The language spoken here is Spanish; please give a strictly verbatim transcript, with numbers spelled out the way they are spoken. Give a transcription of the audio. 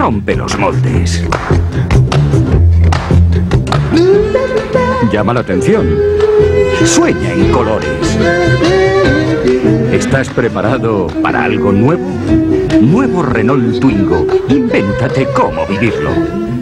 Rompe los moldes. Llama la atención. Sueña en colores. ¿Estás preparado para algo nuevo? Nuevo Renault Twingo. Invéntate cómo vivirlo.